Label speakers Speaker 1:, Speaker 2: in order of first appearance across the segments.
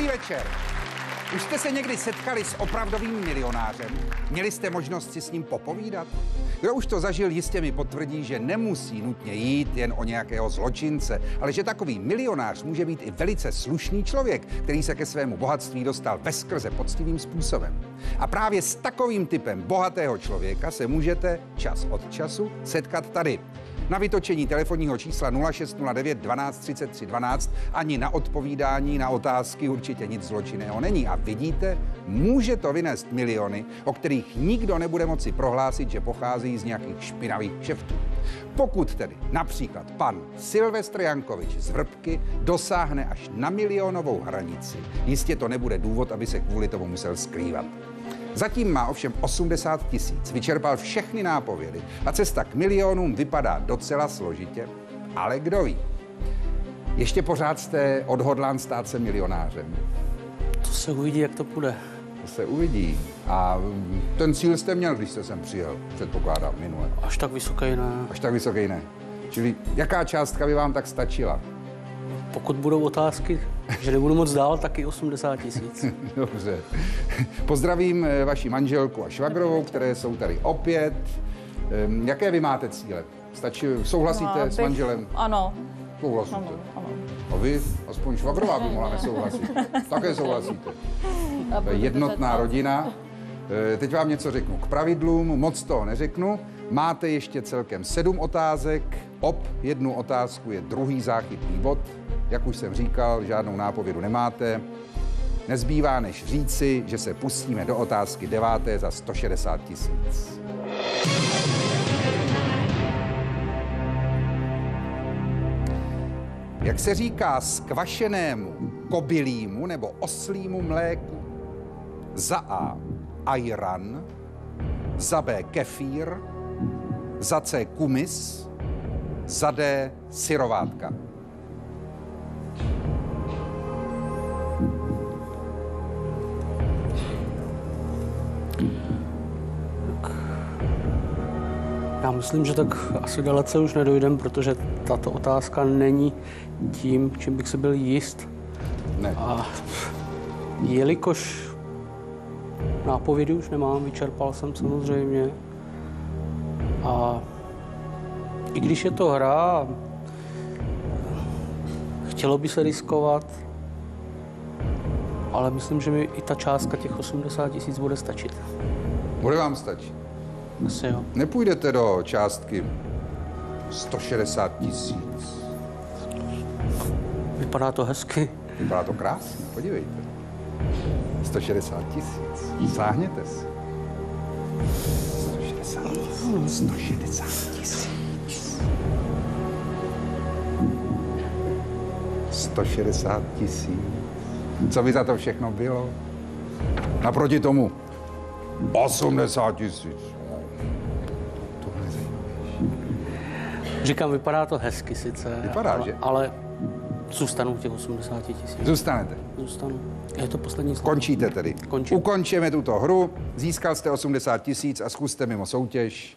Speaker 1: večer. Už jste se někdy setkali s opravdovým milionářem? Měli jste možnost si s ním popovídat? Kdo už to zažil, jistě mi potvrdí, že nemusí nutně jít jen o nějakého zločince, ale že takový milionář může být i velice slušný člověk, který se ke svému bohatství dostal veskrze poctivým způsobem. A právě s takovým typem bohatého člověka se můžete čas od času setkat tady. Na vytočení telefonního čísla 0609 12 33 12 ani na odpovídání na otázky určitě nic zločinného není. A vidíte, může to vynést miliony, o kterých nikdo nebude moci prohlásit, že pochází z nějakých špinavých kšeftů. Pokud tedy například pan Silvestr Jankovič z Vrbky dosáhne až na milionovou hranici, jistě to nebude důvod, aby se kvůli tomu musel skrývat. Zatím má ovšem 80 000, vyčerpal všechny nápovědy a cesta k milionům vypadá docela složitě, ale kdo ví. Ještě pořád jste odhodlán stát se milionářem.
Speaker 2: To se uvidí, jak to půjde.
Speaker 1: To se uvidí. A ten cíl jste měl, když jste sem přijel, předpokládám, minule.
Speaker 2: Až tak vysoký ne.
Speaker 1: Až tak vysoký ne. Čili jaká částka by vám tak stačila?
Speaker 2: Pokud budou otázky, že nebudu moc dál, taky 80 000.
Speaker 1: Dobře. Pozdravím vaši manželku a švagrovou, které jsou tady opět. Jaké vy máte cíle? Souhlasíte s manželem?
Speaker 3: Ano.
Speaker 1: Souhlasíte.
Speaker 3: Ano.
Speaker 1: A vy, aspoň švagrová by mohla nesouhlasit. Také souhlasíte. To je jednotná rodina. Teď vám něco řeknu k pravidlům, moc toho neřeknu. Máte ještě celkem 7 otázek. Jednu otázku je druhý záchytný bod. Jak už jsem říkal, žádnou nápovědu nemáte. Nezbývá než říci, že se pustíme do otázky 9. za 160 000. Jak se říká skvašenému kobylímu nebo oslímu mléku? Za A ajran, za B kefír, za C kumis, za D syrovátka.
Speaker 2: Já myslím, že tak asi dalece už nedojdem, protože tato otázka není tím, čím bych si byl jist.
Speaker 1: Ne.
Speaker 2: A jelikož nápovědy už nemám, vyčerpal jsem samozřejmě. A i když je to hra, chtělo by se riskovat, ale myslím, že mi i ta částka těch 80 000 bude stačit.
Speaker 1: Bude vám stačit?
Speaker 2: Asi jo.
Speaker 1: Nepůjdete do částky 160 000.
Speaker 2: Vypadá to hezky.
Speaker 1: Vypadá to krásně, podívejte. 160 000. Sáhněte si. 160 000. 160 000. 160 000. Co by za to všechno bylo? Naproti tomu 80 000. Tohle je zajímavější.
Speaker 2: Říkám, vypadá to hezky sice,
Speaker 1: Vypadá, že?
Speaker 2: ale zůstanu u těch 80 000.
Speaker 1: Zůstanete.
Speaker 2: Zůstanu. Je to poslední slovo.
Speaker 1: Končíte tedy.
Speaker 2: Končím.
Speaker 1: Ukončíme tuto hru. Získal jste 80 000 a zkuste mimo soutěž.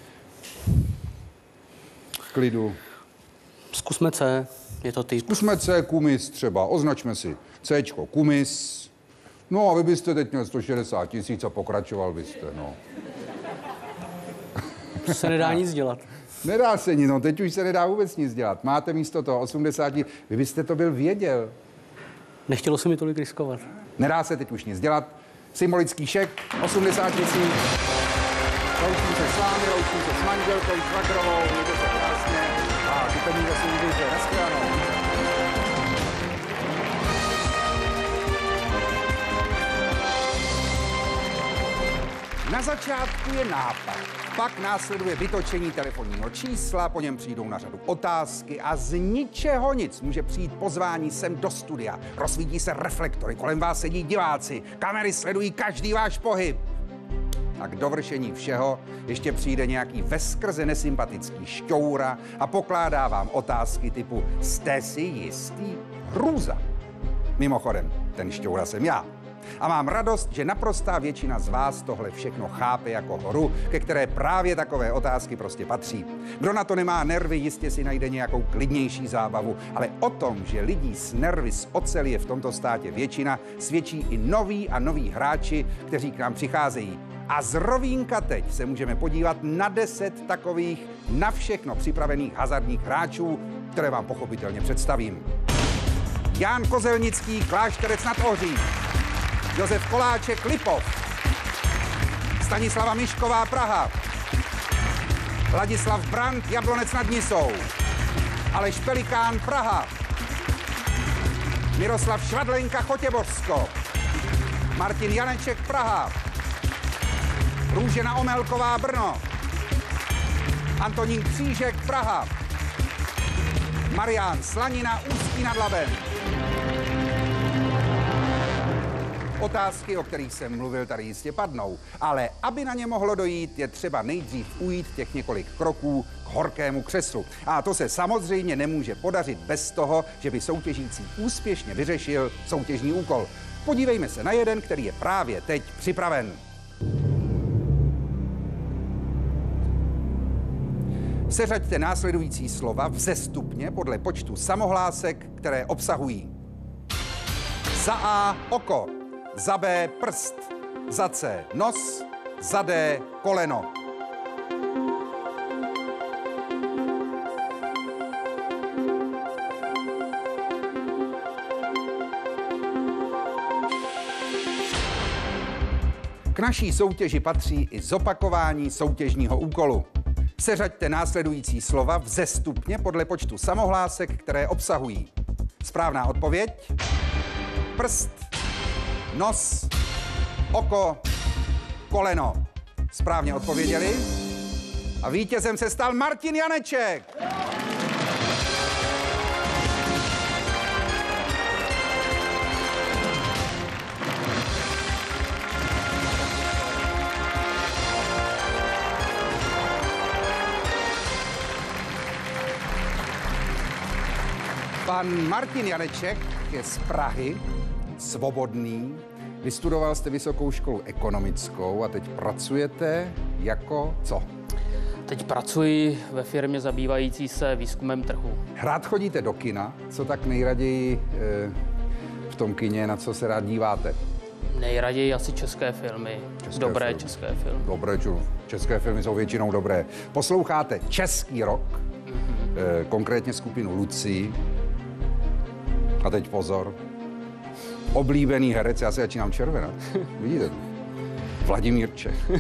Speaker 1: V klidu.
Speaker 2: Zkusme C, je to typ.
Speaker 1: Zkusme C, kumis třeba. Označme si Cčko, kumis. No a vy byste teď měl 160 000 a pokračoval byste, no.
Speaker 2: Se nedá nic dělat.
Speaker 1: Nedá se nic, no teď už se nedá vůbec nic dělat. Máte místo toho 80 000, vy byste to byl věděl.
Speaker 2: Nechtělo se mi tolik riskovat.
Speaker 1: Nedá se teď už nic dělat. Symbolický šek, 80 000. Loučím se s vámi, loučím se s manželkou, švagrovou, mějte se krásně a ty peníze si užijte. Naschledanou. Na začátku je nápad, pak následuje vytočení telefonního čísla, po něm přijdou na řadu otázky a z ničeho nic může přijít pozvání sem do studia. Rozsvítí se reflektory, kolem vás sedí diváci, kamery sledují každý váš pohyb. A k dovršení všeho ještě přijde nějaký veskrze nesympatický šťoura a pokládá vám otázky typu jste si jistý? Hrůza. Mimochodem, ten šťoura jsem já. A mám radost, že naprostá většina z vás tohle všechno chápe jako hru, ke které právě takové otázky prostě patří. Kdo na to nemá nervy, jistě si najde nějakou klidnější zábavu, ale o tom, že lidí s nervy z oceli je v tomto státě většina, svědčí i noví a noví hráči, kteří k nám přicházejí. A z rovínka teď se můžeme podívat na 10 takových na všechno připravených hazardních hráčů, které vám pochopitelně představím. Jan Kozelnický, Klášterec nad Ohří. Josef Koláček, Lipov. Stanislava Mišková, Praha. Ladislav Brandt, Jablonec nad Nisou. Aleš Pelikán, Praha. Miroslav Švadlenka, Chotěbořsko. Martin Janeček, Praha. Růžena Omelková, Brno. Antonín Křížek, Praha. Marián Slanina, Ústí nad Labem. Otázky, o kterých jsem mluvil, tady jistě padnou, ale aby na ně mohlo dojít, je třeba nejdřív ujít těch několik kroků k horkému křeslu. A to se samozřejmě nemůže podařit bez toho, že by soutěžící úspěšně vyřešil soutěžní úkol. Podívejme se na jeden, který je právě teď připraven. Seřaďte následující slova vzestupně podle počtu samohlásek, které obsahují. Za A oko, za B prst, za C nos, za D koleno. K naší soutěži patří i zopakování soutěžního úkolu. Seřaďte následující slova vzestupně podle počtu samohlásek, které obsahují. Správná odpověď. Prst, nos, oko, koleno. Správně odpověděli. A vítězem se stal Martin Janeček. Pan Martin Janeček je z Prahy, svobodný. Vystudoval jste vysokou školu ekonomickou a teď pracujete jako co?
Speaker 2: Teď pracuji ve firmě zabývající se výzkumem trhu.
Speaker 1: Rád chodíte do kina, co tak nejraději v tom kině, na co se rád díváte?
Speaker 2: Nejraději asi české filmy. České filmy.
Speaker 1: Dobré, české filmy jsou většinou dobré. Posloucháte český rock, konkrétně skupinu Lucí. A teď pozor. Oblíbený herec, já se začínám červenat. Vidíte? Vladimír Čech.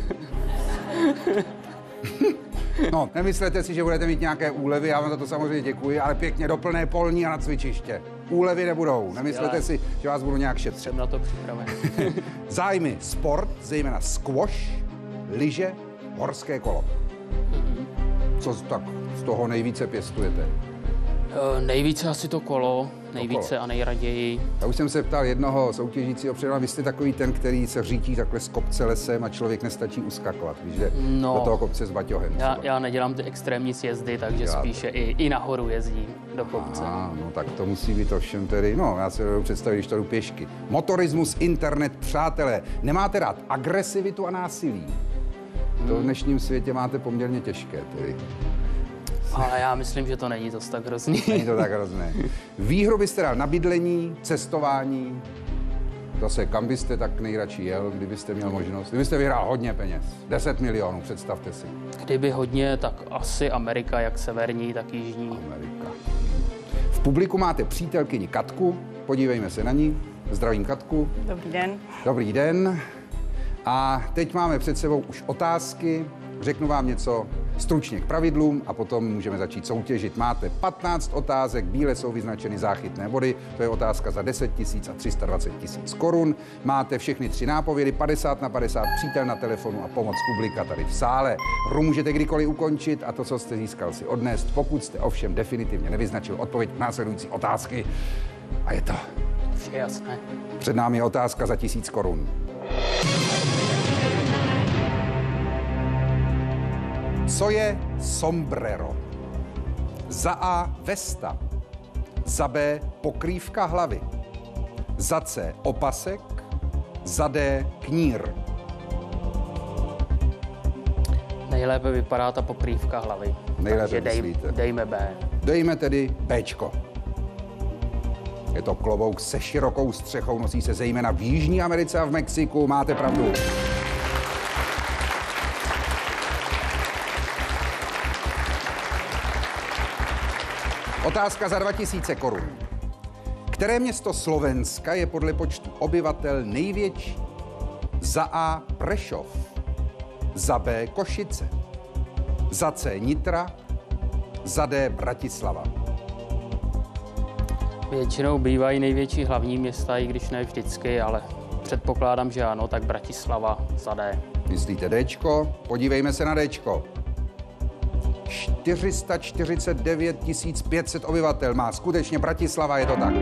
Speaker 1: No, nemyslete si, že budete mít nějaké úlevy, já vám za to samozřejmě děkuji, ale pěkně do plné polní a na cvičiště. Úlevy nebudou, nemyslete si, že vás budu nějak šetřit.
Speaker 2: Jsem na to připraven.
Speaker 1: Zájmy sport, zejména squash, lyže, horské kolo. Co tak z toho nejvíce pěstujete?
Speaker 2: Nejvíce asi to kolo, nejvíce a nejraději.
Speaker 1: Já už jsem se ptal jednoho soutěžícího předem, vy jste takový ten, který se řítí takhle z kopce lesem a člověk nestačí uskakovat, když jde do toho kopce s baťohem.
Speaker 2: Já nedělám ty extrémní sjezdy, takže spíše i nahoru jezdím do kopce.
Speaker 1: No tak to musí být ovšem tedy, no já si dovedu představit, když to jdu pěšky. Motorismus, internet, přátelé, nemáte rád agresivitu a násilí? To v dnešním světě máte poměrně těžké tedy.
Speaker 2: Ale já myslím, že to není dost tak hrozný.
Speaker 1: Není to tak hrozné. Výhru byste dal na bydlení, cestování, zase kam byste tak nejradši jel, kdybyste měl možnost? Kdybyste vyhrál hodně peněz, 10 milionů, představte si.
Speaker 2: Kdyby hodně, tak asi Amerika, jak severní, tak jižní.
Speaker 1: Amerika. V publiku máte přítelkyni Katku, podívejme se na ní. Zdravím Katku.
Speaker 3: Dobrý den.
Speaker 1: Dobrý den. A teď máme před sebou už otázky. Řeknu vám něco stručně k pravidlům a potom můžeme začít soutěžit. Máte 15 otázek, bíle jsou vyznačeny záchytné body, to je otázka za 10 000 a 320 000 korun. Máte všechny 3 nápovědy, 50/50, přítel na telefonu a pomoc publika tady v sále. Hru můžete kdykoliv ukončit a to, co jste získal, si odnést, pokud jste ovšem definitivně nevyznačil odpověď k následující otázky. A je to.
Speaker 2: Vše jasné.
Speaker 1: Před námi je otázka za 1000 korun. Co je sombrero? Za A vesta, za B pokrývka hlavy, za C opasek, za D knír.
Speaker 2: Nejlépe vypadá ta pokrývka hlavy.
Speaker 1: Nejlépe
Speaker 2: Takže
Speaker 1: myslíte.
Speaker 2: dejme B.
Speaker 1: Dejme tedy Bčko. Je to klobouk se širokou střechou, nosí se zejména v Jižní Americe a v Mexiku. Máte pravdu. Otázka za 2000 korun. Které město Slovenska je podle počtu obyvatel největší? Za A Prešov, za B Košice, za C Nitra, za D Bratislava.
Speaker 2: Většinou bývají největší hlavní města, i když ne vždycky, ale předpokládám, že ano, tak Bratislava za D.
Speaker 1: Myslíte Dčko? Podívejme se na Dčko. 449 500 obyvatel má skutečně Bratislava, je to tak.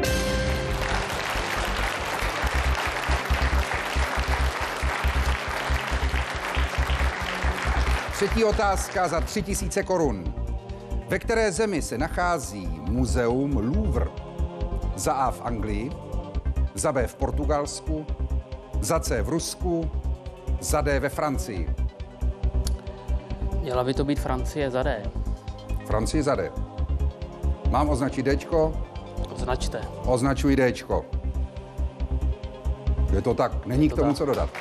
Speaker 1: Třetí otázka za 3000 korun. Ve které zemi se nachází muzeum Louvre? Za A v Anglii, za B v Portugalsku, za C v Rusku, za D ve Francii.
Speaker 2: Měla by to být Francie za D.
Speaker 1: Francii za D. Mám označit Dčko?
Speaker 2: Označte.
Speaker 1: Označuji Dčko. Je to tak, není k tomu co dodat.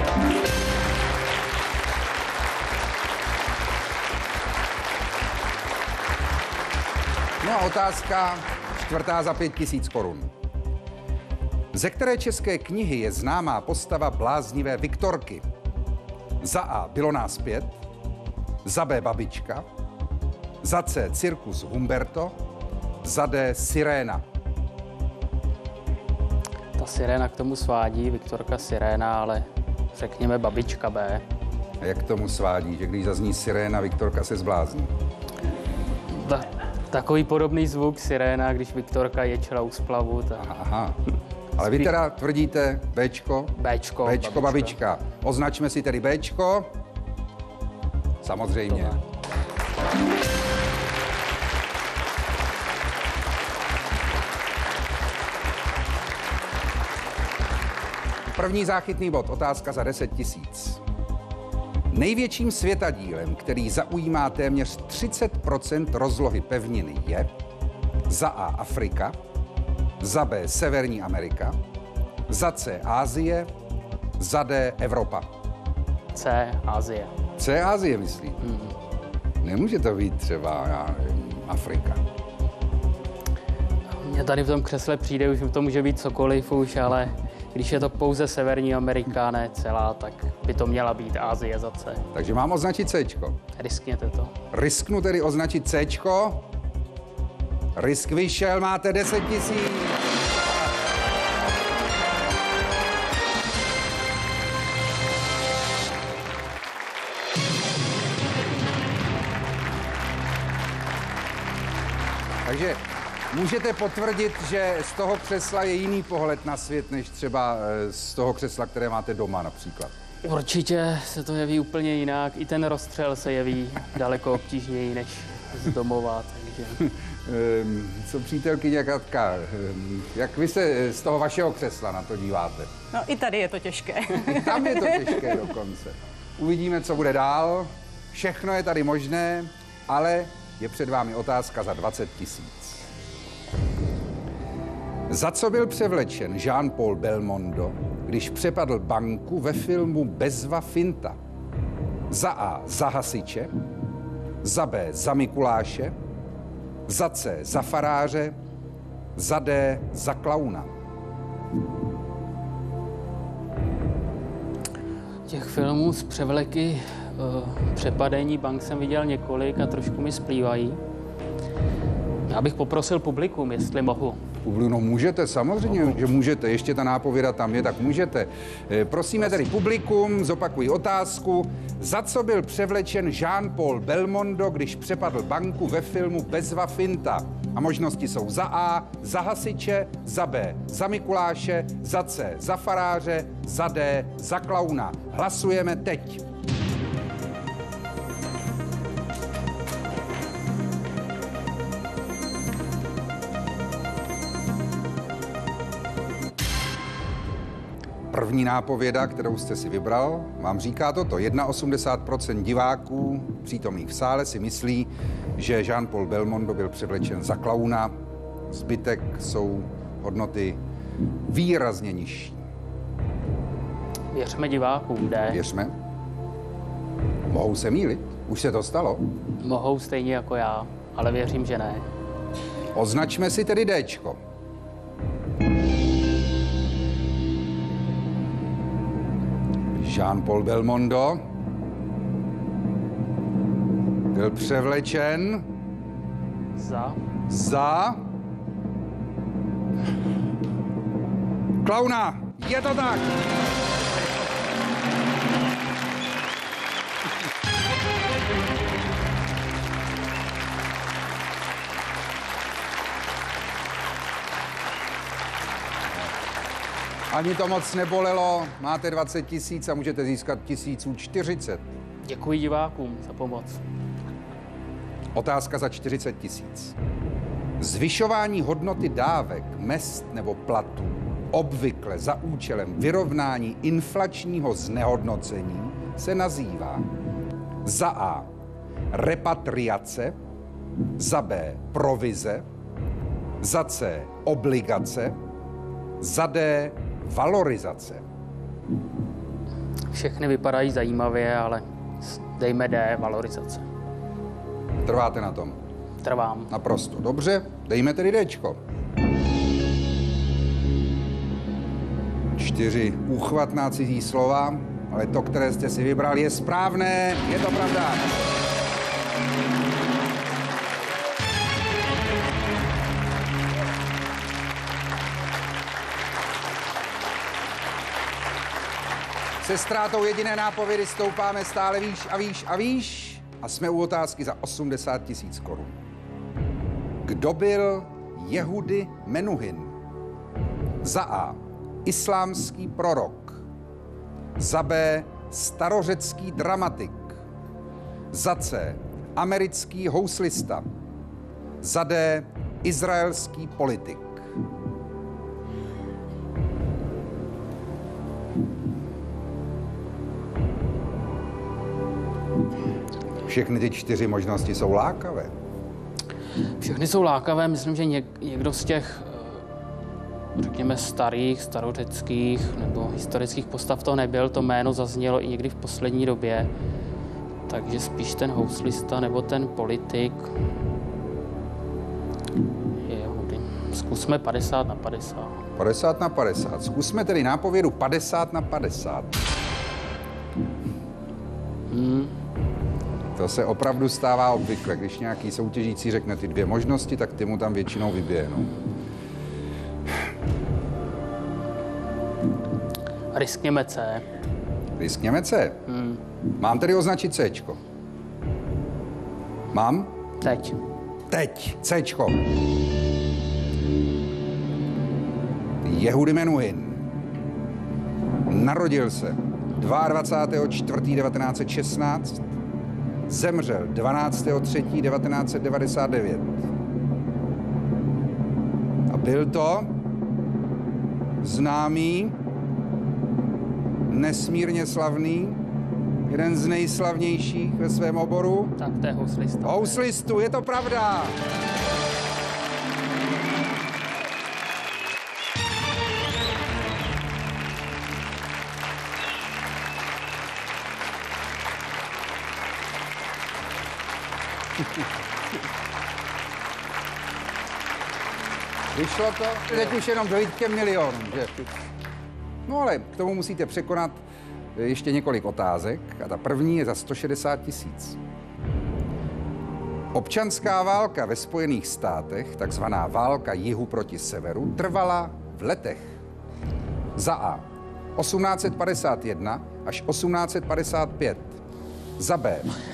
Speaker 1: No a otázka čtvrtá za 5000 korun. Ze které české knihy je známá postava bláznivé Viktorky? Za A Bylo nás 5, za B Babička, za C Cirkus Humberto, za D Siréna.
Speaker 2: Ta Siréna k tomu svádí, Viktorka Siréna, ale řekněme Babička B.
Speaker 1: A jak k tomu svádí, že když zazní Siréna, Viktorka se zblázní?
Speaker 2: Takový podobný zvuk Siréna, když Viktorka ječela u splavu. Tak...
Speaker 1: Aha. Ale vy teda tvrdíte Bčko?
Speaker 2: Bčko,
Speaker 1: Babička. Označme si tedy Bčko. Samozřejmě. První záchytný bod, otázka za 10 000. Největším světadílem, který zaujímá téměř 30% rozlohy pevniny, je za A Afrika, za B Severní Amerika, za C Asie, za D Evropa.
Speaker 2: C Asie.
Speaker 1: C Asie, myslí? Nemůže to být třeba, já nevím, Afrika.
Speaker 2: Mně tady v tom křesle přijde, už to může být cokoliv už, ale když je to pouze Severní Amerika, ne celá, tak by to měla být Asie za C.
Speaker 1: Takže mám označit Cčko.
Speaker 2: Riskněte to.
Speaker 1: Risknu tedy označit Cčko. Risk vyšel, máte 10 000. Takže můžete potvrdit, že z toho křesla je jiný pohled na svět, než třeba z toho křesla, které máte doma například.
Speaker 2: Určitě se to jeví úplně jinak. I ten rozstřel se jeví daleko obtížněji než z domova, takže...
Speaker 1: Co přítelkyně Katka, jak vy se z toho vašeho křesla na to díváte?
Speaker 3: No i tady je to těžké.
Speaker 1: Tam je to těžké dokonce. Uvidíme, co bude dál. Všechno je tady možné, ale je před vámi otázka za 20 000. Za co byl převlečen Jean-Paul Belmondo, když přepadl banku ve filmu Bezva finta? Za A za hasiče, za B za Mikuláše, za C za faráře, za D za klauna.
Speaker 2: Těch filmů z převleky přepadení bank jsem viděl několik a trošku mi splývají. Já bych poprosil publikum, jestli mohu.
Speaker 1: No můžete, samozřejmě, že můžete. Ještě ta nápověda tam je, tak můžete. Prosíme tedy publikum, zopakuji otázku. Za co byl převlečen Jean-Paul Belmondo, když přepadl banku ve filmu Bezva finta? A možnosti jsou za A, za hasiče, za B, za Mikuláše, za C, za faráře, za D, za klauna. Hlasujeme teď. první nápověda, kterou jste si vybral, vám říká toto. 81% diváků přítomných v sále si myslí, že Jean-Paul Belmondo byl převlečen za klauna. Zbytek jsou hodnoty výrazně nižší.
Speaker 2: Věřme divákům, ne?
Speaker 1: Věřme. Mohou se mýlit? Už se to stalo?
Speaker 2: Mohou stejně jako já, ale věřím, že ne.
Speaker 1: Označme si tedy Dčko. Jean-Paul Belmondo byl převlečen za klauna. Je to tak. Ani to moc nebolelo, máte 20 000 a můžete získat 1040.
Speaker 2: Děkuji divákům za pomoc.
Speaker 1: Otázka za 40 000. Zvyšování hodnoty dávek, mezd nebo platů obvykle za účelem vyrovnání inflačního znehodnocení se nazývá za A. repatriace, za B. provize, za C. obligace, za D. valorizace.
Speaker 2: Všechny vypadají zajímavě, ale dejme D, valorizace.
Speaker 1: Trváte na tom?
Speaker 2: Trvám.
Speaker 1: Naprosto. Dobře, dejme tedy Dčko. 4 úchvatná cizí slova, ale to, které jste si vybrali, je správné. Je to pravda. Se ztrátou jediné nápovědy stoupáme stále výš a výš a výš a jsme u otázky za 80 000 korun. Kdo byl Jehudi Menuhin? Za A. islámský prorok. Za B. starořecký dramatik. Za C. americký houslista. Za D. izraelský politik. Všechny ty 4 možnosti jsou lákavé.
Speaker 2: Všechny jsou lákavé, myslím, že někdo z těch, řekněme, starých, starořeckých nebo historických postav to nebyl, to jméno zaznělo i někdy v poslední době, takže spíš ten houslista nebo ten politik. Jehudy. Zkusme 50/50.
Speaker 1: 50/50. Zkusme tedy nápovědu 50/50. To se opravdu stává obvykle. Když nějaký soutěžící řekne ty 2 možnosti, tak ty mu tam většinou vyběhnou.
Speaker 2: Riskněme C.
Speaker 1: Riskněme C? Mám tedy označit Cčko. Mám?
Speaker 2: Teď.
Speaker 1: Teď. Cčko. Jehudi Menuhin narodil se 22.4.1916, zemřel 12.3.1999. A byl to známý, nesmírně slavný, jeden z nejslavnějších ve svém oboru.
Speaker 2: Tak to je houslista.
Speaker 1: Houslistu, je to pravda. Vyšlo to? Teď už jenom dojít k těm milionům, že? No ale k tomu musíte překonat ještě několik otázek a ta první je za 160 000. Občanská válka ve Spojených státech, takzvaná válka jihu proti severu, trvala v letech. Za A. 1851 až 1855. Za B.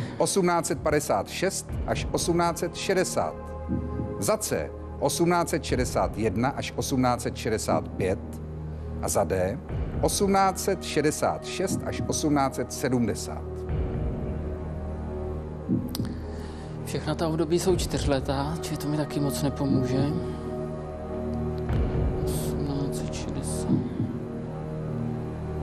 Speaker 1: 1856 až 1860. Za C. 1861 až 1865. A za D. 1866 až 1870.
Speaker 2: Všechna ta období jsou 4letá, či to mi taky moc nepomůže. 1860.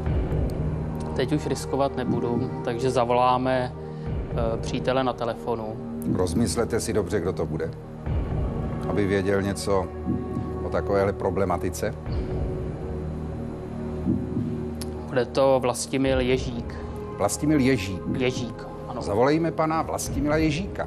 Speaker 2: Teď už riskovat nebudu, takže zavoláme přítele na telefonu.
Speaker 1: Rozmyslete si dobře, kdo to bude, aby věděl něco o takovéhle problematice.
Speaker 2: Bude to Vlastimil Ježík.
Speaker 1: Vlastimil Ježík.
Speaker 2: Ježík, ano.
Speaker 1: Zavolejme pana Vlastimila Ježíka.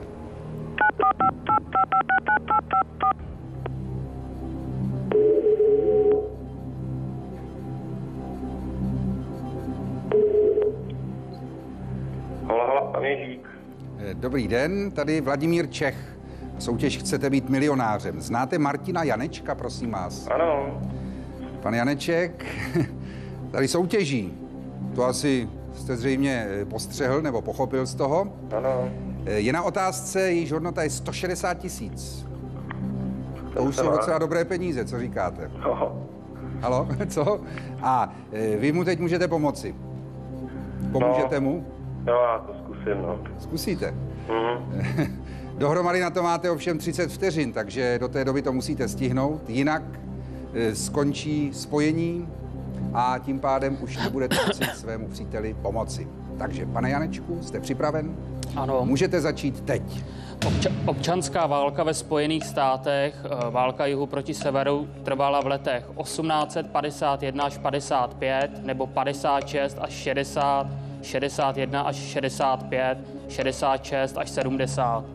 Speaker 3: Halo, pan Ježík.
Speaker 1: Dobrý den, tady Vladimír Čech. Soutěž Chcete být milionářem. Znáte Martina Janečka, prosím vás?
Speaker 3: Ano.
Speaker 1: Pan Janeček tady soutěží. To asi jste zřejmě postřehl nebo pochopil z toho.
Speaker 3: Ano.
Speaker 1: Je na otázce, jejíž hodnota je 160 000. To už jsou docela dobré peníze, co říkáte?
Speaker 3: No.
Speaker 1: Halo, co? A vy mu teď můžete pomoci. Pomůžete mu?
Speaker 3: Jo, já to zkusím, no.
Speaker 1: Zkusíte.
Speaker 3: Mhm.
Speaker 1: Dohromady na to máte ovšem 30 vteřin, takže do té doby to musíte stihnout, jinak skončí spojení a tím pádem už nebudete moci svému příteli pomoci. Takže, pane Janečku, jste připraven?
Speaker 2: Ano.
Speaker 1: Můžete začít teď.
Speaker 2: Občanská válka ve Spojených státech, válka jihu proti severu, trvala v letech 1851 až 55, nebo 56 až 60, 61 až 65, 66 až 70.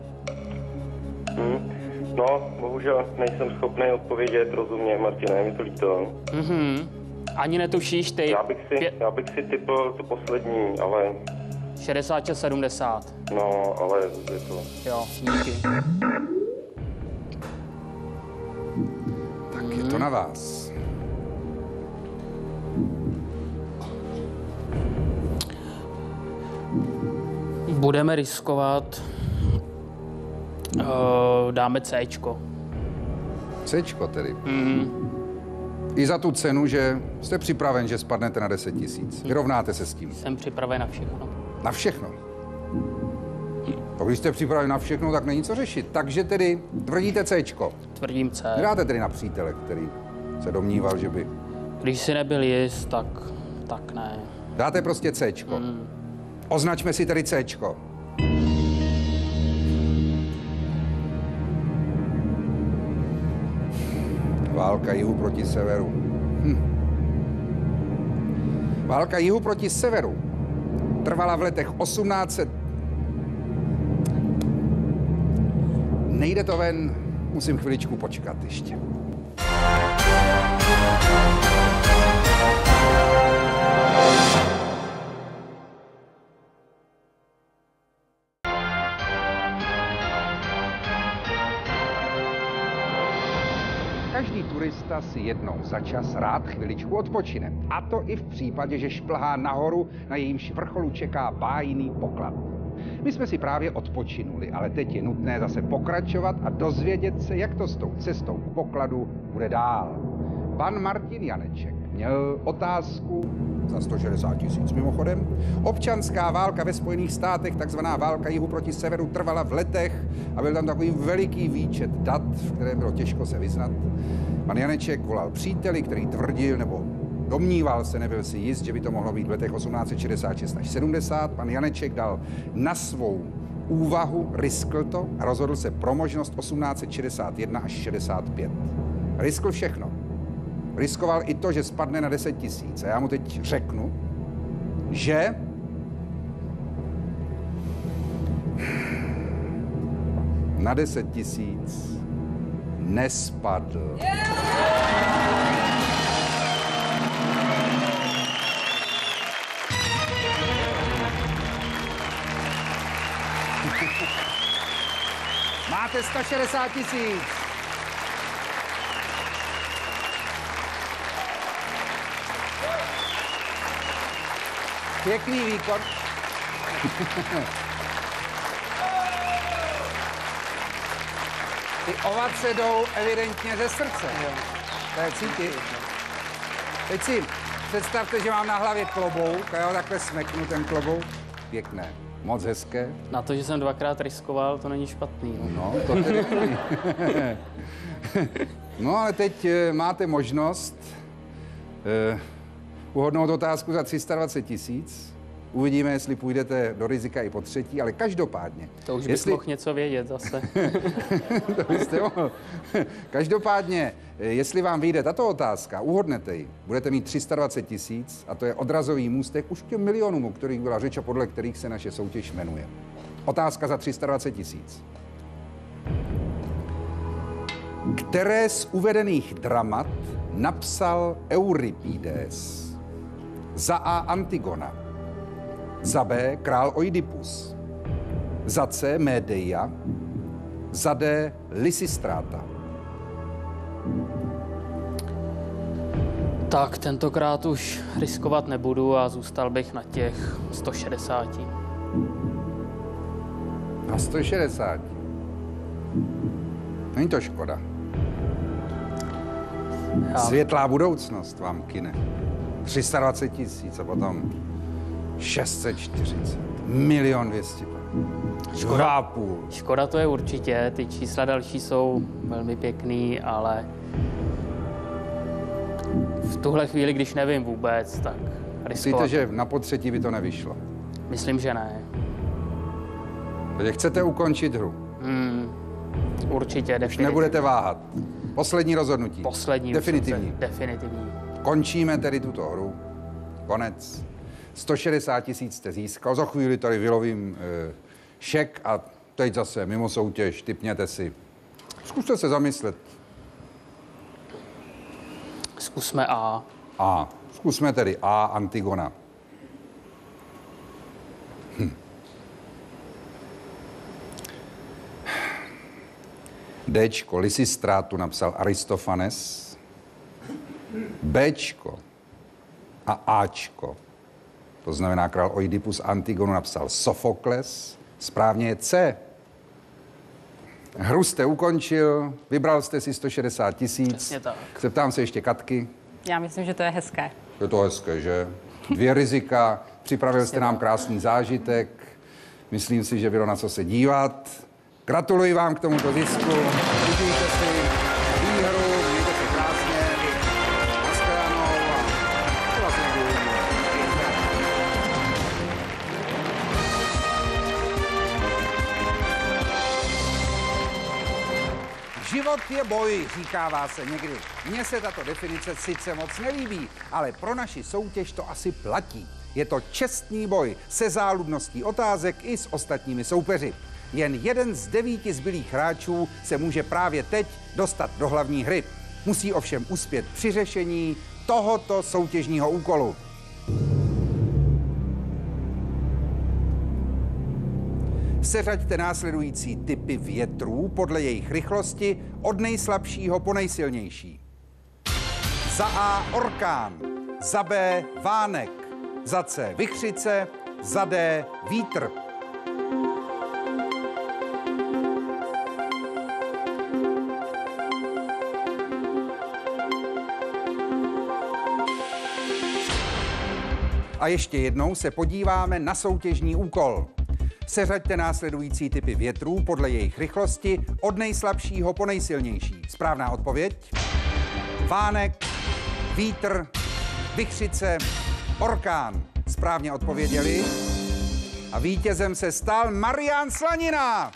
Speaker 3: No, bohužel nejsem schopný odpovědět rozumně, Martine, je mi to líto.
Speaker 2: Ani netušíš ty?
Speaker 3: Já bych si typl tu poslední, ale...
Speaker 2: 66, 70.
Speaker 3: No, ale je to...
Speaker 2: Jo, díky.
Speaker 1: Tak je to na vás.
Speaker 2: Budeme riskovat. Dáme Cčko.
Speaker 1: Cčko tedy. I za tu cenu, že jste připraven, že spadnete na 10 000. Vyrovnáte se s tím.
Speaker 2: Jsem připraven na všechno.
Speaker 1: Na všechno. Když jste připraven na všechno, tak není co řešit. Takže tedy tvrdíte Cčko.
Speaker 2: Tvrdím C.
Speaker 1: Nedáte tedy na přítele, který se domníval, že by...
Speaker 2: Když si nebyl jist, tak ne.
Speaker 1: Dáte prostě Cčko. Označme si tedy Cčko. Válka jihu proti severu. Válka jihu proti severu trvala v letech 1800. Nejde to ven, musím chviličku počkat ještě. Každý turista si jednou za čas rád chviličku odpočine. A to i v případě, že šplhá nahoru, na jejímž vrcholu čeká bájný poklad. My jsme si právě odpočinuli, ale teď je nutné zase pokračovat a dozvědět se, jak to s tou cestou k pokladu bude dál. Pan Martin Janeček měl otázku za 160 000 mimochodem. Občanská válka ve Spojených státech, takzvaná válka jihu proti severu, trvala v letech a byl tam takový veliký výčet dat, v kterém bylo těžko se vyznat. Pan Janeček volal příteli, který tvrdil nebo domníval se, nebyl si jist, že by to mohlo být v letech 1866 až 70. Pan Janeček dal na svou úvahu, riskl to a rozhodl se pro možnost 1861 až 65. Riskl všechno. Riskoval i to, že spadne na 10 000. A já mu teď řeknu, že na 10 000 nespadl. Máte 160 000. Pěkný výkon. Ty ovace jdou evidentně ze srdce. To je cítit. Teď si představte, že mám na hlavě klobouk, a já takhle smeknu ten klobouk. Pěkné, moc hezké.
Speaker 2: Na to, že jsem dvakrát riskoval, to není špatný.
Speaker 1: No, to tedy není. No, ale teď máte možnost uhodnout otázku za 320 000. Uvidíme, jestli půjdete do rizika i po třetí, ale každopádně.
Speaker 2: To už bych mohl něco vědět zase.
Speaker 1: To byste mohl. Každopádně, jestli vám vyjde tato otázka, uhodnete ji, budete mít 320 000 a to je odrazový můstek už k těm milionům, o kterých byla řeč a podle kterých se naše soutěž jmenuje. Otázka za 320 000. Které z uvedených dramat napsal Euripides? Za A. Antigona, za B. Král Oidipus, za C. Médeia, za D. Lysistráta.
Speaker 2: Tak tentokrát už riskovat nebudu a zůstal bych na těch 160.
Speaker 1: Na 160. Není to škoda. Světlá budoucnost vám kine. 320 000 a potom 640. 1 200 000.
Speaker 2: Škoda to je určitě, ty čísla další jsou velmi pěkný, ale v tuhle chvíli, když nevím vůbec, tak riskovat.
Speaker 1: Myslíte, že na potřetí by to nevyšlo?
Speaker 2: Myslím, že ne.
Speaker 1: Takže chcete ukončit hru?
Speaker 2: Určitě, definitivně.
Speaker 1: Už nebudete váhat. Poslední rozhodnutí.
Speaker 2: Poslední.
Speaker 1: Definitivní.
Speaker 2: Definitivní.
Speaker 1: Končíme tedy tuto hru. Konec. 160 000 jste získal. Za chvíli tady vylovím šek a teď zase mimo soutěž. Tipněte si. Zkuste se zamyslet.
Speaker 2: Zkusme A.
Speaker 1: A. Zkusme tedy A. Antigona. Dčko. Lysistrátu napsal Aristofanes. Bčko a Ačko, to znamená král Oidipus Antigonu, napsal Sofokles. Správně je C. Hru jste ukončil, vybral jste si 160 000.
Speaker 2: Přesně tak.
Speaker 1: Zeptám se ještě Katky.
Speaker 4: Já myslím, že to je hezké.
Speaker 1: Je to hezké, že? 2 rizika, připravil jste nám krásný zážitek. Myslím si, že bylo na co se dívat. Gratuluji vám k tomuto zisku. Užijte si výhru, mějte se krásně. Naschledanou a to vás někdy uvidíme. Život je boj, říkává se někdy. Mně se tato definice sice moc nelíbí, ale pro naši soutěž to asi platí. Je to čestný boj se záludností otázek i s ostatními soupeři. Jen jeden z 9 zbylých hráčů se může právě teď dostat do hlavní hry. Musí ovšem uspět při řešení tohoto soutěžního úkolu. Seřaďte následující typy větrů podle jejich rychlosti od nejslabšího po nejsilnější. Za A orkán, za B vánek, za C vichřice, za D vítr. A ještě jednou se podíváme na soutěžní úkol. Seřaďte následující typy větrů podle jejich rychlosti od nejslabšího po nejsilnější. Správná odpověď? Vánek, vítr, vichřice, orkán. Správně odpověděli. A vítězem se stal Marián Slanina.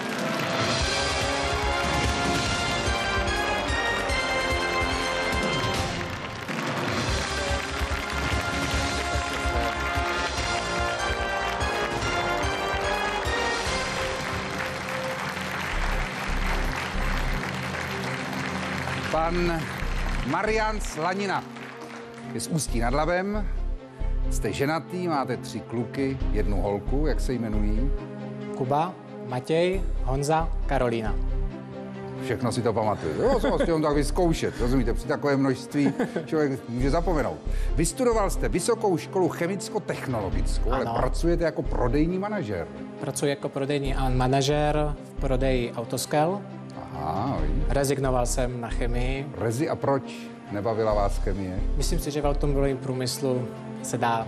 Speaker 1: Pan Marián Slanina je z Ústí nad Labem. Jste ženatý, máte 3 kluky, 1 holku, jak se jmenují?
Speaker 5: Kuba, Matěj, Honza, Karolína.
Speaker 1: Všechno si to pamatuje. Jo, jsem vás chtěl tak vyzkoušet, rozumíte? Při takové množství člověk může zapomenout. Vystudoval jste Vysokou školu chemicko-technologickou, ale pracujete jako prodejní manažer.
Speaker 5: Pracuji jako prodejní manažer v prodeji Autoskel.
Speaker 1: Aha,
Speaker 5: Rezignoval jsem na chemii.
Speaker 1: A proč nebavila vás chemie?
Speaker 5: Myslím si, že v automobilovém průmyslu se dá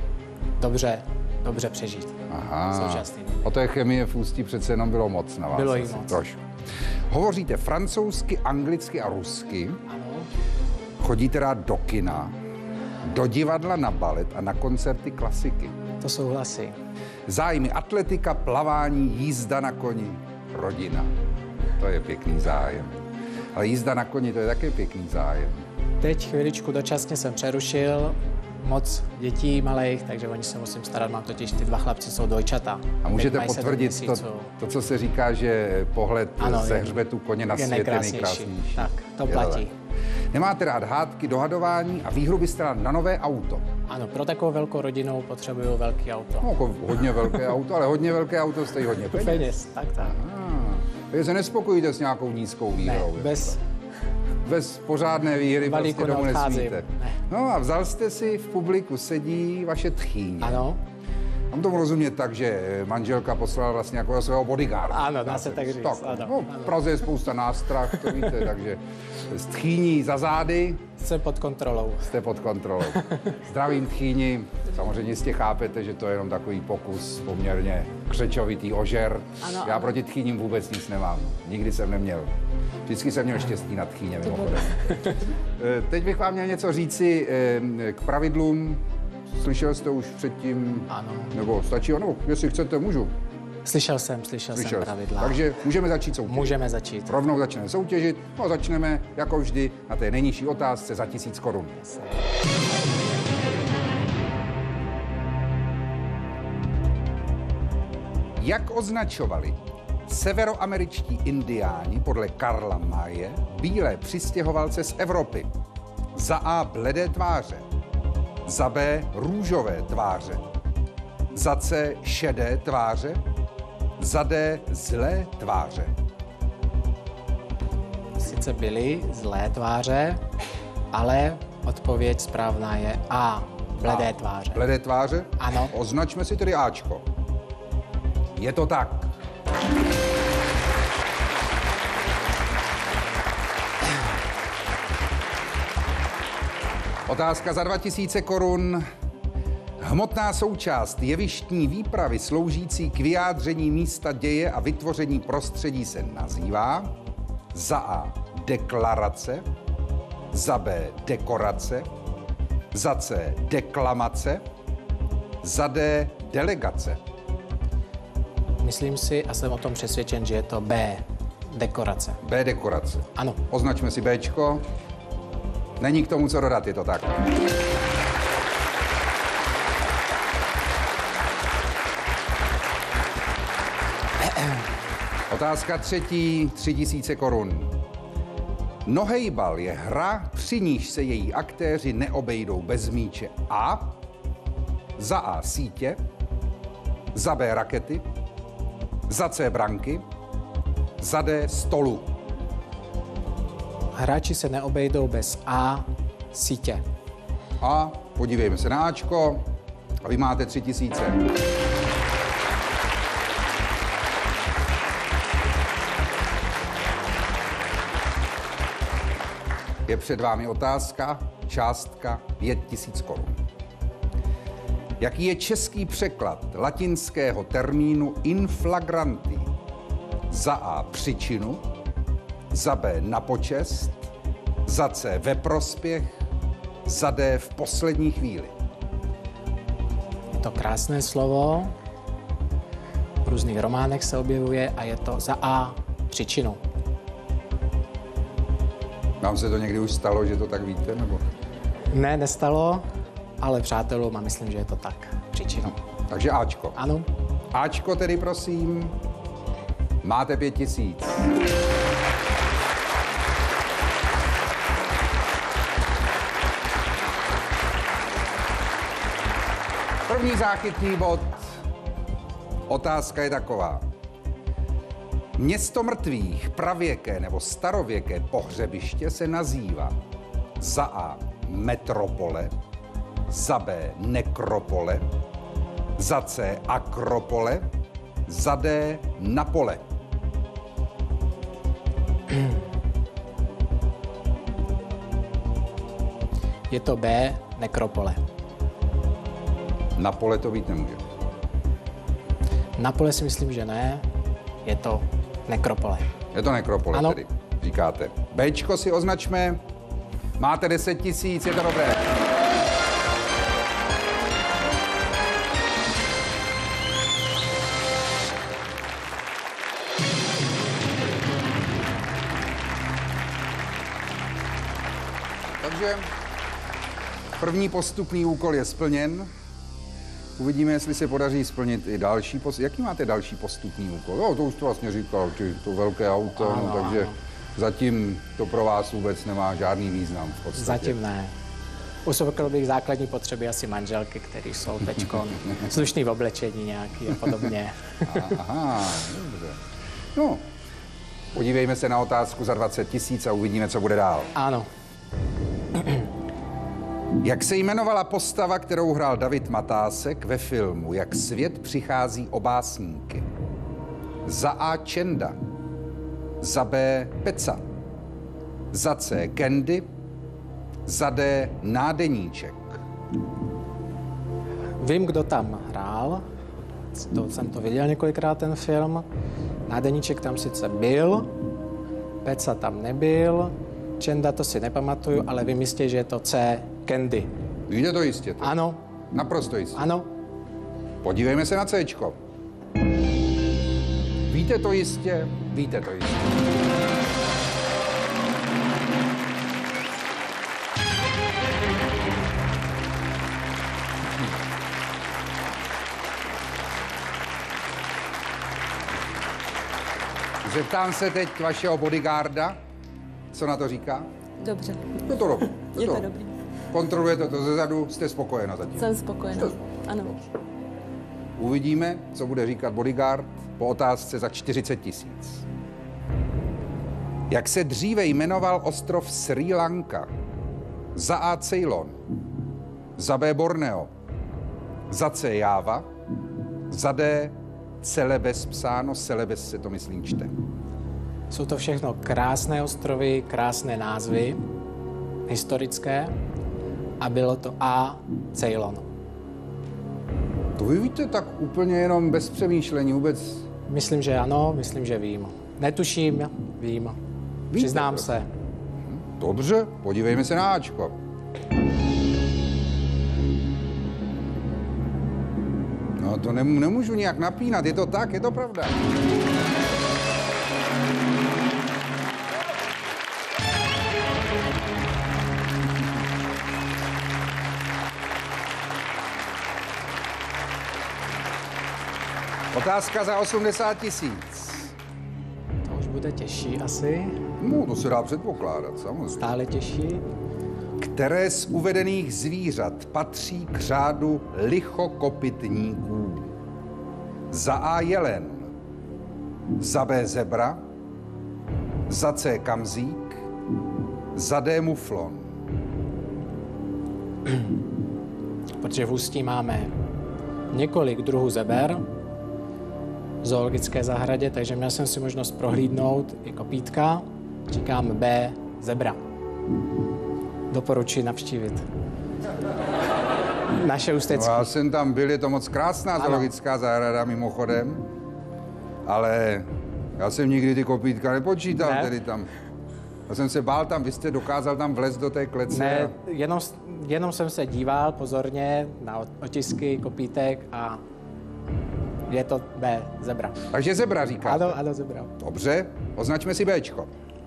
Speaker 5: dobře přežít.
Speaker 1: Aha, o té chemie v Ústí přece jenom bylo moc na vás.
Speaker 5: Bylo jí moc.
Speaker 1: Trošku. Hovoříte francouzsky, anglicky a rusky.
Speaker 5: Ano.
Speaker 1: Chodíte rád do kina. Do divadla, na balet a na koncerty klasiky.
Speaker 5: To souhlasí.
Speaker 1: Zájmy atletika, plavání, jízda na koni, rodina. To je pěkný zájem. Ale jízda na koni, to je také pěkný zájem.
Speaker 5: Teď chviličku dočasně jsem přerušil, moc dětí malých, takže oni se musím starat, mám totiž ty 2 chlapci, jsou dvojčata.
Speaker 1: A můžete
Speaker 5: Teď mají 7
Speaker 1: potvrdit
Speaker 5: měsíců.
Speaker 1: to, co se říká, že pohled
Speaker 5: Ano,
Speaker 1: ze hřbetu koně na
Speaker 5: je
Speaker 1: svět je
Speaker 5: nejkrásnější.
Speaker 1: nejkrásnější.
Speaker 5: Tak, to
Speaker 1: Je
Speaker 5: platí.
Speaker 1: tak. Nemáte rád hádky, dohadování a výhru byste rád na nové auto.
Speaker 5: Ano, pro takovou velkou rodinu potřebuju velký auto.
Speaker 1: No, jako hodně velké auto, ale hodně velké auto stojí hodně peněz.
Speaker 5: Peněz, tak.
Speaker 1: Takže se nespokojíte s nějakou nízkou
Speaker 5: Ne,
Speaker 1: výhrou. Bez pořádné výhry
Speaker 5: Balíku
Speaker 1: prostě domů
Speaker 5: neodcházím.
Speaker 1: nesmíte.
Speaker 5: Ne.
Speaker 1: No a vzal jste si, v publiku sedí vaše tchýně.
Speaker 5: Ano,
Speaker 1: Mám tomu rozumět tak, že manželka poslala vlastně jako svého bodyguarda.
Speaker 5: Ano, dá se tak říct, ano,
Speaker 1: No, v Praze je spousta nástrah, to víte, takže s tchýní za zády
Speaker 5: jsem pod kontrolou.
Speaker 1: jste pod kontrolou. Zdravím tchýni, samozřejmě jistě chápete, že to je jenom takový pokus, poměrně křečovitý ožer.
Speaker 5: Ano,
Speaker 1: Já
Speaker 5: ano.
Speaker 1: proti tchýním vůbec nic nemám, nikdy jsem neměl. Vždycky jsem měl štěstí na tchýně, mimochodem. Teď bych vám měl něco říci k pravidlům. Slyšel jste už předtím?
Speaker 5: Ano.
Speaker 1: Nebo stačí, nebo jestli chcete, můžu.
Speaker 5: Slyšel jsem pravidla.
Speaker 1: Takže můžeme začít soutěžit.
Speaker 5: Můžeme začít.
Speaker 1: Rovnou začneme soutěžit a začneme, jako vždy, na té nejnižší otázce za 1000 korun. Jak označovali severoameričtí indiáni podle Karla Maye bílé přistěhovalce z Evropy? Za A bledé tváře, za B růžové tváře, za C šedé tváře, za D zlé tváře.
Speaker 5: Sice byly zlé tváře, ale odpověď správná je A. Bledé tváře.
Speaker 1: Bledé tváře?
Speaker 5: Ano.
Speaker 1: Označme si tedy Ačko. Je to tak. Otázka za 2000 korun. Hmotná součást jevištní výpravy sloužící k vyjádření místa děje a vytvoření prostředí se nazývá za A deklarace, za B dekorace, za C deklamace, za D delegace.
Speaker 5: Myslím si a jsem o tom přesvědčen, že je to B. Dekorace.
Speaker 1: B dekorace.
Speaker 5: Ano.
Speaker 1: Označme si Bčko. Není k tomu co dodat, je to tak. Otázka třetí, 3000 korun. Nohejbal je hra, při níž se její aktéři neobejdou bez míče. A. Za A sítě, za B rakety, za C branky, za D stolu.
Speaker 5: Hráči se neobejdou bez A. Sítě.
Speaker 1: A podívejme se na Ačko a vy máte 3000. Je před vámi otázka, částka 5000 korun. Jaký je český překlad latinského termínu in flagranti? Za A příčinu, za B na počest, za C ve prospěch, za D v poslední chvíli.
Speaker 5: Je to krásné slovo. V různých románech se objevuje a je to za A. Příčinu.
Speaker 1: Vám se to někdy už stalo, že to tak víte, nebo?
Speaker 5: Ne, nestalo, ale přátelům a myslím, že je to tak. Příčinu.
Speaker 1: Takže Ačko.
Speaker 5: Ano.
Speaker 1: Ačko tedy, prosím. Máte 5000. První záchytný bod. Otázka je taková. Město mrtvých, pravěké nebo starověké pohřebiště se nazývá za A metropole, za B nekropole, za C akropole, za D napole.
Speaker 5: Je to B. Nekropole.
Speaker 1: Napole to být nemůže.
Speaker 5: Na pole si myslím, že ne. Je to nekropole.
Speaker 1: Je to nekropole
Speaker 5: Ano.
Speaker 1: tedy, říkáte. Bčko si označme. Máte 10 000, je to dobré. takže první postupný úkol je splněn. Uvidíme, jestli se podaří splnit i další. Jaký máte další postupný úkol? No, to už to vlastně říkal, to velké auto,
Speaker 5: ano,
Speaker 1: no, takže
Speaker 5: ano.
Speaker 1: zatím to pro vás vůbec nemá žádný význam v podstatě.
Speaker 5: Zatím ne. Uspokoil bych základní potřeby asi manželky, které jsou teďko slušný v oblečení nějaký a podobně.
Speaker 1: Aha, dobře. No, podívejme se na otázku za 20 000 a uvidíme, co bude dál.
Speaker 5: Ano.
Speaker 1: Jak se jmenovala postava, kterou hrál David Matásek ve filmu Jak svět přichází o básníky? Za A. Čenda, za B. Peca, za C. Candy, za D. Nádeníček.
Speaker 5: Vím, kdo tam hrál. To jsem to viděl několikrát, ten film. Nádeníček tam sice byl, Peca tam nebyl, Čenda to si nepamatuju, ale vím jistě, že je to C. Candy.
Speaker 1: Víte to jistě? To?
Speaker 5: Ano,
Speaker 1: Naprosto jistě.
Speaker 5: ano.
Speaker 1: Podívejme se na Cčko. Víte to jistě? Víte to jistě. Zeptám se teď vašeho bodyguarda, co na to říká?
Speaker 6: Dobře,
Speaker 1: Je to dobré.
Speaker 6: je to dobrý.
Speaker 1: Kontrolujete to zezadu, jste spokojena zatím.
Speaker 6: Jsem spokojená. Ano.
Speaker 1: Uvidíme, co bude říkat bodyguard po otázce za 40 000. Jak se dříve jmenoval ostrov Srí Lanka? Za A. Ceylon, za B. Borneo, za C. Jáva, za D. Celebes psáno, Celebes se to myslím čte.
Speaker 5: Jsou to všechno krásné ostrovy, krásné názvy, historické, a bylo to A. Ceylon.
Speaker 1: To vy víte tak úplně jenom bez přemýšlení vůbec?
Speaker 5: Myslím, že ano, myslím, že vím. Netuším, vím. Přiznám
Speaker 1: to?
Speaker 5: se.
Speaker 1: Dobře, podívejme se na Ačko. No to nemůžu nijak napínat, je to tak, je to pravda. Otázka za 80 000.
Speaker 5: To už bude těžší asi.
Speaker 1: No, to se dá předpokládat, samozřejmě.
Speaker 5: Stále těžší.
Speaker 1: Které z uvedených zvířat patří k řádu lichokopytníků? Za A. Jelen, za B. Zebra, za C. Kamzík, za D. Muflon.
Speaker 5: Protože v Ústí máme několik druhů zeber v zoologické zahradě, takže měl jsem si možnost prohlídnout i kopítka. Říkám B. Zebra. Doporučuji navštívit naše ústecké.
Speaker 1: No, já jsem tam byl, je to moc krásná zoologická zahrada mimochodem, ale já jsem nikdy ty kopítka nepočítal,
Speaker 5: Ne?
Speaker 1: tedy tam. Já jsem se bál tam, vy jste dokázal tam vlézt do té klece.
Speaker 5: Ne, jenom jsem se díval pozorně na otisky kopítek a je to B. Zebra.
Speaker 1: Takže zebra říkáte.
Speaker 5: Ano, zebra.
Speaker 1: Dobře, označme si Bčko.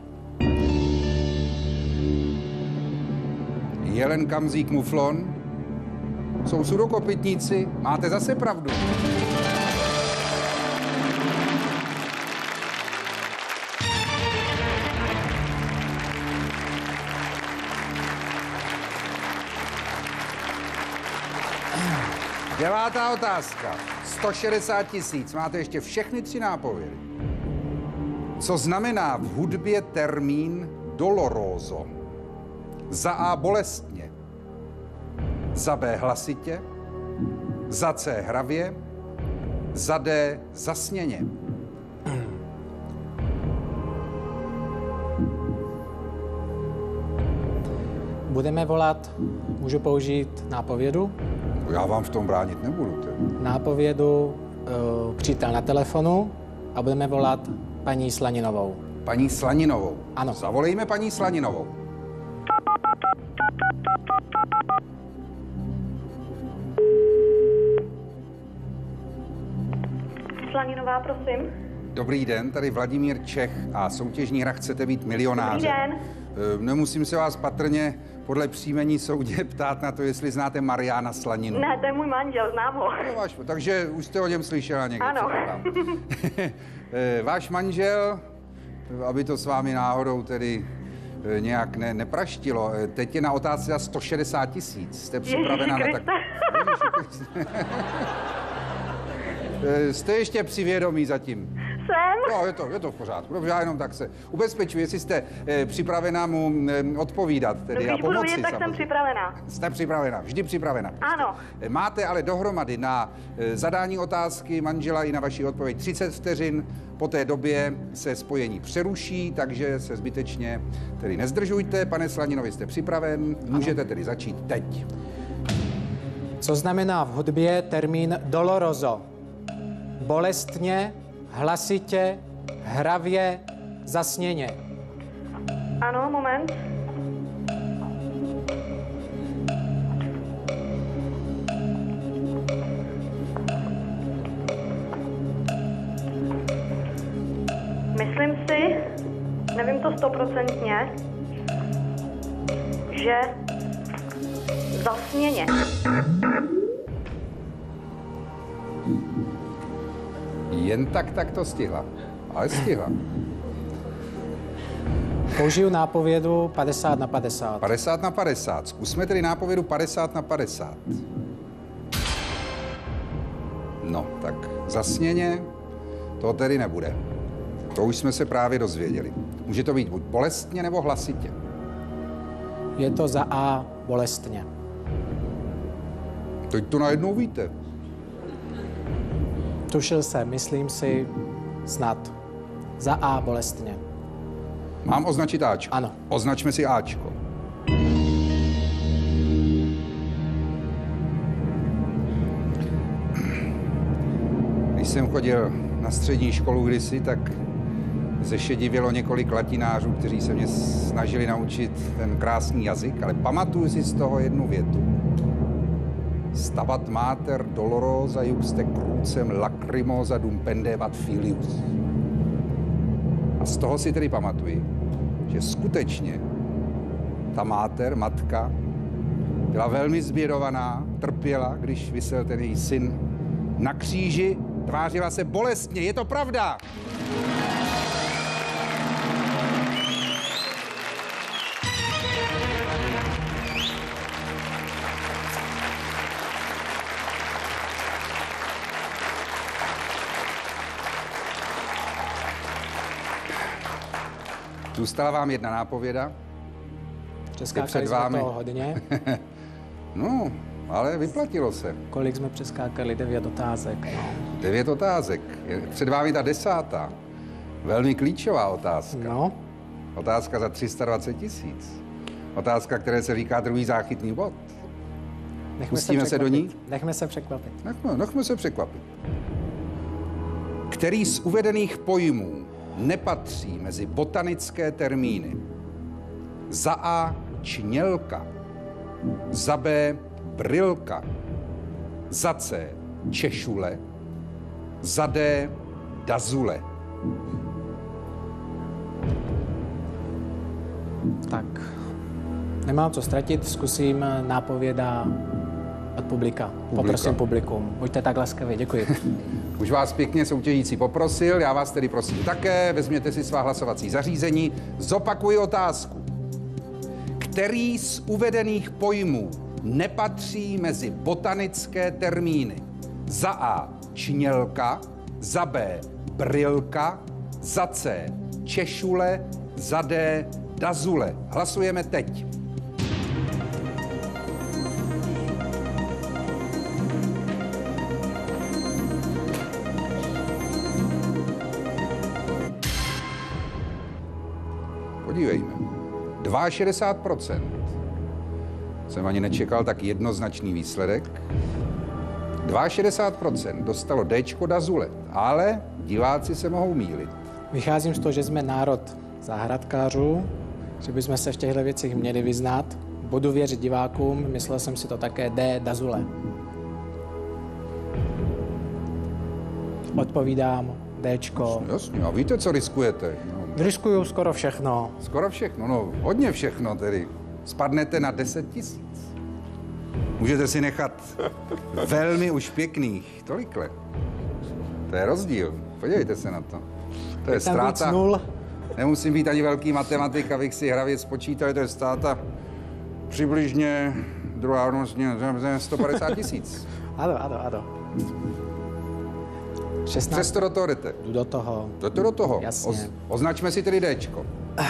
Speaker 1: Jelen, kamzík, muflon jsou sudokopytníci, máte zase pravdu. Devátá otázka. 160 000. Máte ještě všechny 3 nápovědy. Co znamená v hudbě termín doloroso? Za A. bolestně, za B. hlasitě, za C. hravě, za D. zasněně.
Speaker 5: Budeme volat, můžu použít nápovědu?
Speaker 1: Já vám v tom bránit nebudu.
Speaker 5: Nápovědu přítel na telefonu a budeme volat paní Slaninovou.
Speaker 1: Paní Slaninovou.
Speaker 5: Ano.
Speaker 1: Zavolejme paní Slaninovou.
Speaker 7: Slaninová, prosím.
Speaker 1: Dobrý den, tady Vladimír Čech a soutěžní hra Chcete být milionářem.
Speaker 7: Dobrý den.
Speaker 1: Nemusím se vás patrně podle příjmení soudě ptát na to, jestli znáte Mariána Slaninu.
Speaker 6: Ne, to je můj manžel, znám ho.
Speaker 1: No, takže už jste o něm slyšela někde.
Speaker 6: Ano.
Speaker 1: Váš manžel, aby to s vámi náhodou tedy nějak nepraštilo, teď je na otázce za 160 000. Jste připravena na tak... Jste ještě při vědomí zatím?
Speaker 6: Jsem.
Speaker 1: No, je to v pořádku. Dobře, já jenom tak se ubezpečuji, jestli jste připravena mu odpovídat tedy a
Speaker 6: Když budu
Speaker 1: pomoci.
Speaker 6: vidět, tak jsem připravená.
Speaker 1: Jste připravena, vždy připravena.
Speaker 6: Ano.
Speaker 1: Máte ale dohromady na zadání otázky manžela i na vaši odpověď 30 vteřin. Po té době se spojení přeruší, takže se zbytečně tedy nezdržujte. Pane Slaninovi, jste připraven? Můžete tedy začít teď.
Speaker 5: Co znamená v hudbě termín doloroso? Bolestně, hlasitě, hravě, zasněně.
Speaker 6: Ano, moment. Myslím si, nevím to 100%, že zasněně.
Speaker 1: Jen tak to stihla. Ale stihla.
Speaker 5: Použiju nápovědu 50/50.
Speaker 1: 50/50. Zkusme tedy nápovědu 50/50. No, tak zasněně to tedy nebude. To už jsme se právě dozvěděli. Může to být buď bolestně, nebo hlasitě.
Speaker 5: Je to za A bolestně.
Speaker 1: Teď to najednou víte.
Speaker 5: Tušil jsem, myslím si, snad. Za A bolestně.
Speaker 1: Mám označit Ačko?
Speaker 5: Ano.
Speaker 1: Označme si Ačko. Když jsem chodil na střední školu kdysi, tak se divilo několik latinářů, kteří se mě snažili naučit ten krásný jazyk, ale pamatuju si z toho jednu větu. Stabat mater dolorosa iuxte crucem lacrimosa dum pendebat filius. A z toho si tedy pamatuji, že skutečně ta matka, byla velmi zbědovaná, trpěla, když visel ten její syn na kříži, tvářila se bolestně, je to pravda! Zůstala vám jedna nápověda.
Speaker 5: Přeskákali jsme toho hodně.
Speaker 1: No, ale vyplatilo se.
Speaker 5: Kolik jsme přeskákali? 9 otázek.
Speaker 1: 9 otázek. Je před vámi ta 10. Velmi klíčová otázka.
Speaker 5: No.
Speaker 1: Otázka za 320 000. Otázka, které se říká druhý záchytný bod. Pustíme se do ní?
Speaker 5: Nechme se překvapit.
Speaker 1: Nechme se překvapit. Který z uvedených pojmů nepatří mezi botanické termíny? Za A čnělka, za B brilka, za C češule, za D dazule.
Speaker 5: Tak, nemám co ztratit, zkusím nápověda od publika. Poprosím publikum. Buďte tak laskaví, děkuji.
Speaker 1: Už vás pěkně soutěžící poprosil, já vás tedy prosím také, vezměte si svá hlasovací zařízení. Zopakuji otázku. Který z uvedených pojmů nepatří mezi botanické termíny? Za A čnělka, za B brilka, za C češule, za D dazule. Hlasujeme teď. Podívejme. 62%. Jsem ani nečekal tak jednoznačný výsledek. 62% dostalo Dčko dazule, ale diváci se mohou mýlit.
Speaker 5: Vycházím z toho, že jsme národ zahrádkářů, že bychom se v těchto věcech měli vyznat. Budu věřit divákům, myslel jsem si to také D dazule. Odpovídám Dčko.
Speaker 1: Jasně, a víte, co riskujete? No,
Speaker 5: Riskuju skoro všechno.
Speaker 1: skoro všechno, no hodně všechno tedy. Spadnete na 10 000. Můžete si nechat velmi už pěkných, tolikle. To je rozdíl, podívejte se na to. To je
Speaker 5: Tam víc
Speaker 1: ztráta.
Speaker 5: nul.
Speaker 1: Nemusím být ani velký matematik, abych si hravě spočítal, to je ztráta přibližně druhá hodnostně 150 000.
Speaker 5: Ano. 16.
Speaker 1: Přesto do toho jdete.
Speaker 5: Jdu do toho.
Speaker 1: Jdete do toho.
Speaker 5: Jasně.
Speaker 1: Označme si tedy Dčko.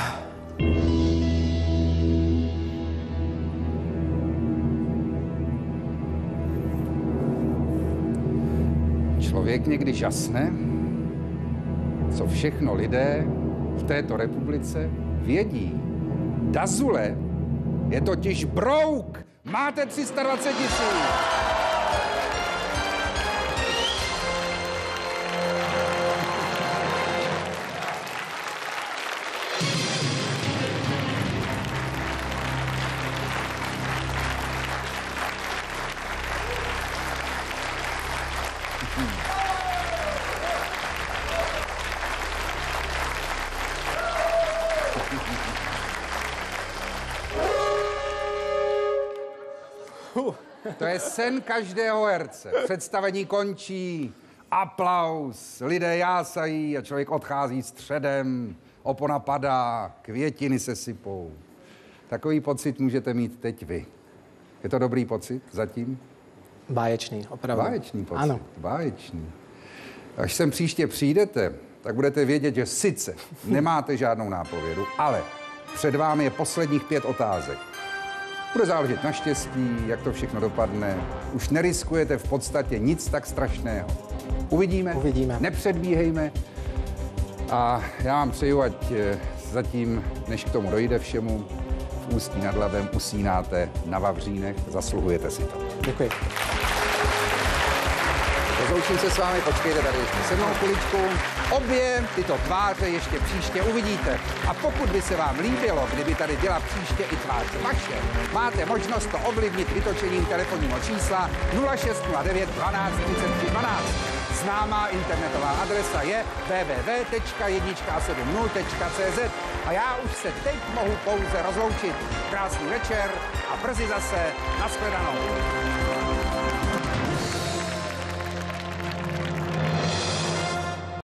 Speaker 1: Člověk někdy žasne, co všechno lidé v této republice vědí. Dazule je totiž brouk. Máte 320 000. To je sen každého herce. Představení končí, aplaus, lidé jásají a člověk odchází středem, opona padá, květiny se sypou. Takový pocit můžete mít teď vy. Je to dobrý pocit zatím?
Speaker 5: Báječný, opravdu.
Speaker 1: Báječný pocit.
Speaker 5: Ano.
Speaker 1: Báječný. Až sem příště přijdete, tak budete vědět, že sice nemáte žádnou nápovědu, ale před vámi je posledních 5 otázek. Bude záležet na štěstí, jak to všechno dopadne. Už neriskujete v podstatě nic tak strašného. Uvidíme. Nepředbíhejme. A já vám přeju, ať zatím, než k tomu dojde všemu, v Ústí nad Labem usínáte na vavřínech. Zasluhujete si to.
Speaker 5: Děkuji.
Speaker 1: Rozloučím se s vámi, počkejte tady ještě se mnou chviličku. Obě tyto tváře ještě příště uvidíte. A pokud by se vám líbilo, kdyby tady byla příště i tvář vaše, máte možnost to ovlivnit vytočením telefonního čísla 0609 12 33 12. Známá internetová adresa je www.1a70.cz a já už se teď mohu pouze rozloučit. Krásný večer a brzy zase. Nashledanou.